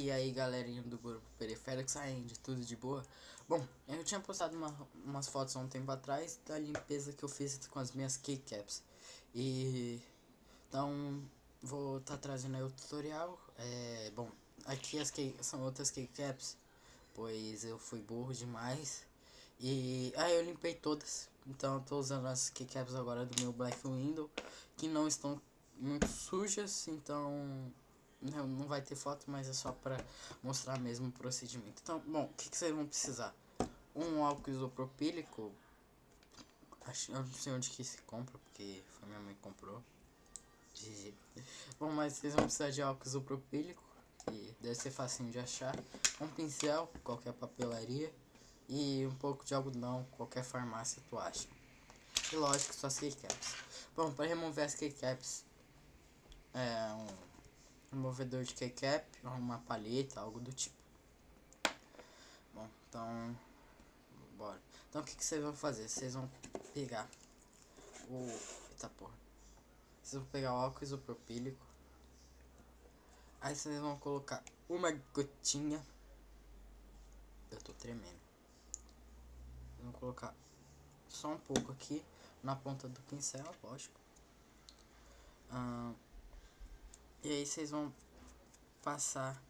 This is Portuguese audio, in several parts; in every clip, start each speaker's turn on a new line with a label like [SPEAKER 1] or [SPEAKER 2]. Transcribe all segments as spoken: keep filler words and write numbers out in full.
[SPEAKER 1] E aí galerinha do grupo Periférico Saindo, tudo de boa? Bom, eu tinha postado uma, umas fotos há um tempo atrás da limpeza que eu fiz com as minhas keycaps. E então vou estar tá trazendo aí o tutorial. É, bom, aqui as key, são outras keycaps, pois eu fui burro demais. E aí eu limpei todas. Então eu tô usando as keycaps agora do meu Black Window, que não estão muito sujas, então não, não vai ter foto, mas é só pra mostrar mesmo o procedimento. Então, bom, o que, que vocês vão precisar? Um álcool isopropílico. Acho, eu não sei onde que se compra, porque foi minha mãe que comprou. G G. Bom, mas vocês vão precisar de álcool isopropílico, que deve ser facinho de achar. Um pincel, qualquer papelaria. E um pouco de algodão, qualquer farmácia tu acha. E lógico, suas keycaps. Bom, para remover as keycaps, é um removedor de keycap, uma palheta, algo do tipo. Bom, então bora. Então o que, que vocês vão fazer? Vocês vão pegar o... Eita porra. Vocês vão pegar o álcool isopropílico. Aí vocês vão colocar uma gotinha. Eu tô tremendo. Vocês vão colocar só um pouco aqui na ponta do pincel, lógico. Ah, e aí vocês vão passar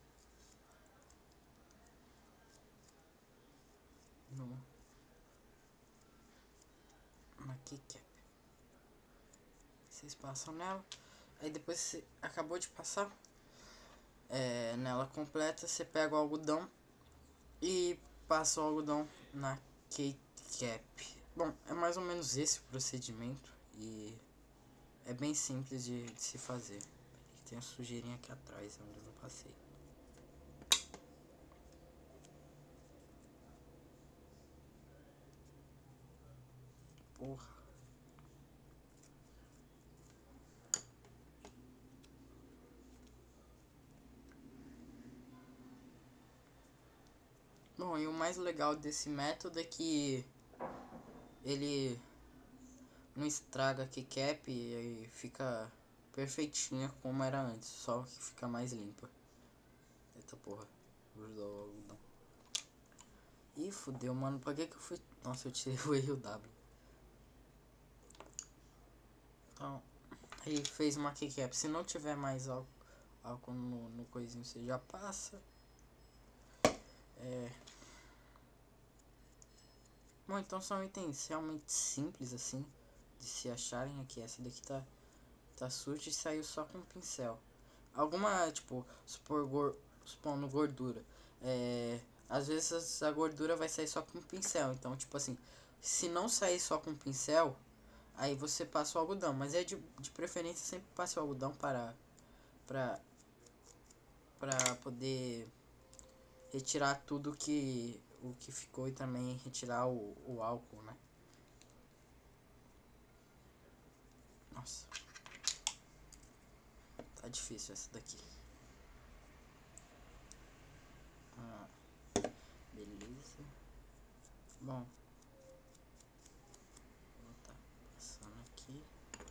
[SPEAKER 1] no na keycap. Vocês passam nela. Aí depois que você acabou de passar é, nela completa, você pega o algodão e passa o algodão na keycap. Bom, é mais ou menos esse o procedimento e é bem simples de, de se fazer. Tem a sujeirinha aqui atrás onde eu não passei. Porra. Bom, e o mais legal desse método é que ele não estraga a keycap e fica perfeitinha como era antes, só que fica mais limpa. Eita porra, vou ajudar o algodão. Ih, fudeu, mano, pra que que eu fui... Nossa, eu tirei o E e o W. Então, aí fez uma keycap. Se não tiver mais álcool, álcool no, no coisinho, você já passa. É... Bom, então são itens realmente simples assim de se acharem. Aqui, essa daqui tá, tá suja e saiu só com um pincel. Alguma, tipo, supor, gor, supondo gordura. É, às vezes a gordura vai sair só com um pincel. Então, tipo assim, se não sair só com um pincel, aí você passa o algodão. Mas é de, de preferência sempre passe o algodão para, pra, pra poder retirar tudo que o que ficou e também retirar o, o álcool, né? Nossa, tá difícil essa daqui. Ah, beleza. Bom, vou tá passando aqui.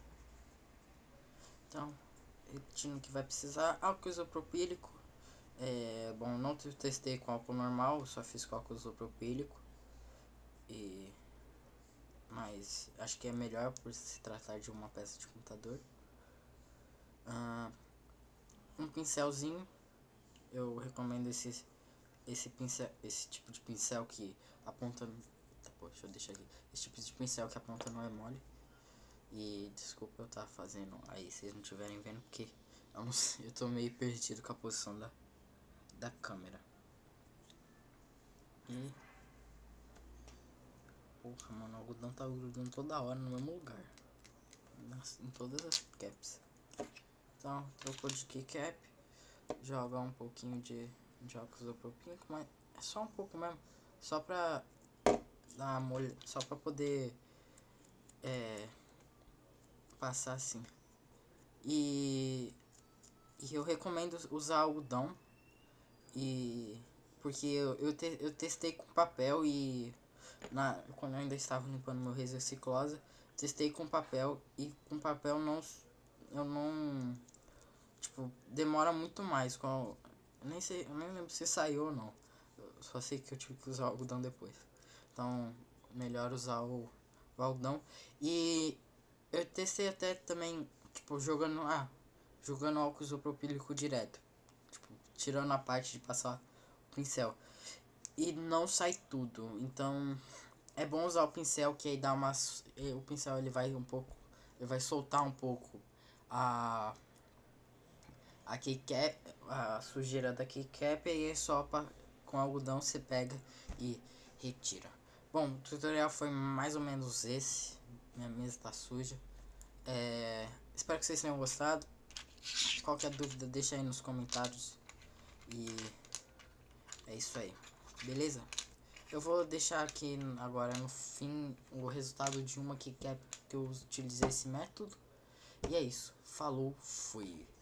[SPEAKER 1] Então, repetindo que vai precisar álcool isopropílico. É, bom, não testei com álcool normal, só fiz com álcool isopropílico. E mas acho que é melhor por se tratar de uma peça de computador. Ah, um pincelzinho, eu recomendo esse esse pincel, esse tipo de pincel que aponta. Tá, pô, deixa eu deixar aqui. Esse tipo de pincel que aponta não é mole. E desculpa eu estar tá fazendo aí, vocês não estiverem vendo, porque eu, não sei, eu tô meio perdido com a posição da, da câmera. E porra, mano, o algodão tá grudando toda hora no mesmo lugar. Nas, em todas as caps. Então, trocou de keycap. Joga um pouquinho de, de óculos isopropílico, mas é só um pouco mesmo. Só pra dar uma molha, só pra poder é, passar assim. E, e eu recomendo usar algodão. E porque eu, eu, te, eu testei com papel e na, quando eu ainda estava limpando meu resiciclosa, testei com papel e com papel não eu não tipo demora muito mais com Eu nem sei, eu nem lembro se saiu ou não. Eu só sei que eu tive que usar o algodão depois. Então, melhor usar o, o algodão. E eu testei até também, tipo, jogando, ah, jogando álcool isopropílico direto. Tipo, tirando a parte de passar o pincel. E não sai tudo. Então, é bom usar o pincel, que aí dá uma, o pincel ele vai um pouco, ele vai soltar um pouco a a keycap, a sujeira da keycap, e aí só pra, com algodão você pega e retira. Bom, o tutorial foi mais ou menos esse. Minha mesa tá suja. É, espero que vocês tenham gostado. Qualquer dúvida deixa aí nos comentários. E é isso aí, beleza? Eu vou deixar aqui agora no fim o resultado de uma keycap que eu utilizei esse método. E é isso, falou, fui.